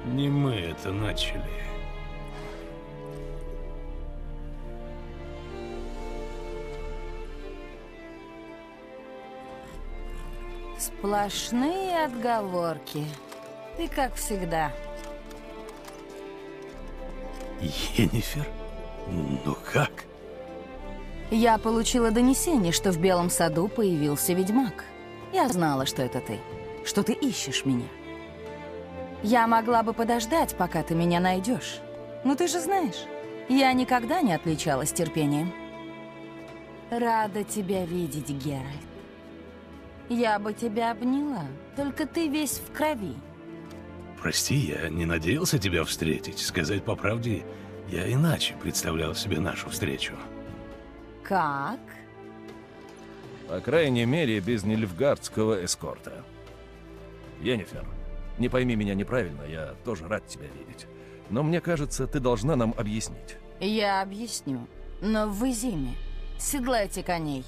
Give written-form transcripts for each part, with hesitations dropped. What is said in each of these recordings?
Не мы это начали. Сплошные отговорки. Ты как всегда. Йеннифер? Ну как? Я получила донесение, что в Белом саду появился ведьмак. Я знала, что это ты, что ты ищешь меня. Я могла бы подождать, пока ты меня найдешь. Но ты же знаешь, я никогда не отличалась терпением. Рада тебя видеть, Геральт. Я бы тебя обняла, только ты весь в крови. Прости, я не надеялся тебя встретить. Сказать по правде, я иначе представлял себе нашу встречу. Как? По крайней мере, без нильфгардского эскорта. Йеннифер, не пойми меня неправильно, я тоже рад тебя видеть. Но мне кажется, ты должна нам объяснить. Я объясню, но в Изиме. Седлайте коней.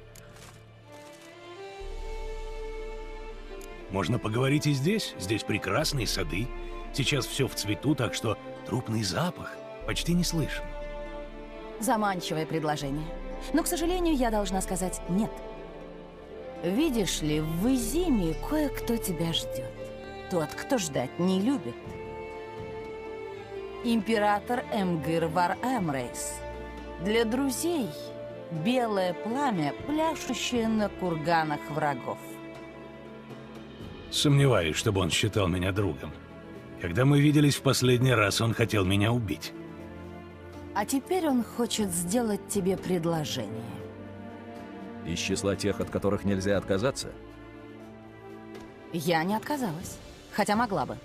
Можно поговорить и здесь. Здесь прекрасные сады. Сейчас все в цвету, так что трупный запах почти не слышен. Заманчивое предложение. Но, к сожалению, я должна сказать нет. Видишь ли, в Изиме кое-кто тебя ждет. Тот, кто ждать не любит. Император Эмгир Вар Эмрейс. Для друзей белое пламя, пляшущее на курганах врагов. Сомневаюсь, чтобы он считал меня другом. Когда мы виделись в последний раз, он хотел меня убить. А теперь он хочет сделать тебе предложение. Из числа тех, от которых нельзя отказаться? Я не отказалась, хотя могла бы.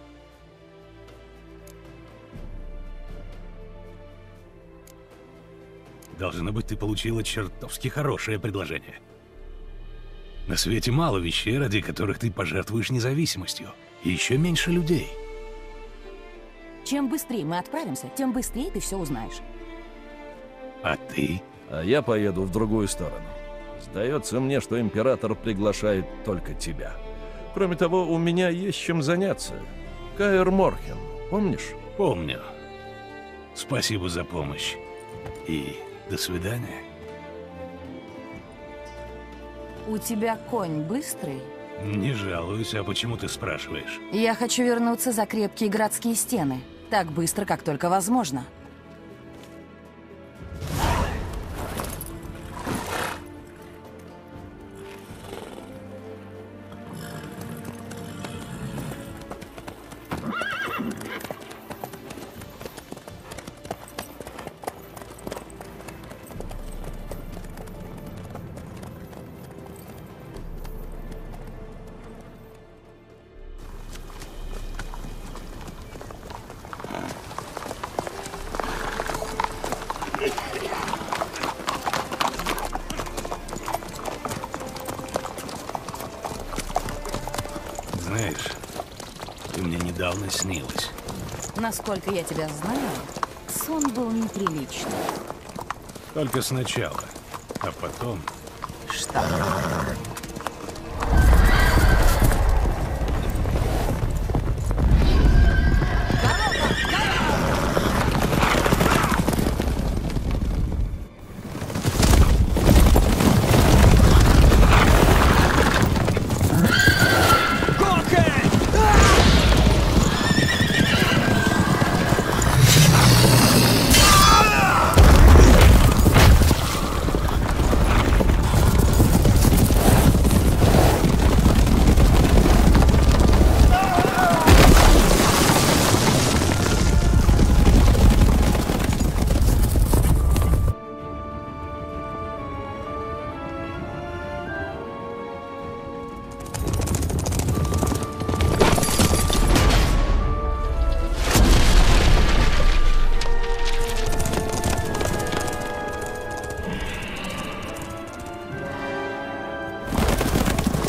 Должно быть, ты получила чертовски хорошее предложение. На свете мало вещей, ради которых ты пожертвуешь независимостью. И еще меньше людей. Чем быстрее мы отправимся, тем быстрее ты все узнаешь. А ты? А я поеду в другую сторону. Сдается мне, что император приглашает только тебя. Кроме того, у меня есть чем заняться. Каэр Морхен, помнишь? Помню. Спасибо за помощь. И до свидания. У тебя конь быстрый? Не жалуюсь, а почему ты спрашиваешь? Я хочу вернуться за крепкие городские стены. Так быстро, как только возможно. Знаешь, ты мне недавно снилась. Насколько я тебя знаю, сон был неприличный. Только сначала, а потом... Что?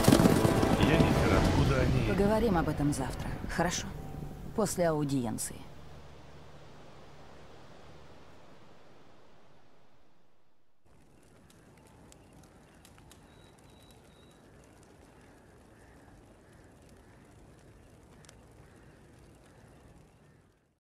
Йеннифер, откуда они? Поговорим об этом завтра, хорошо? После аудиенции.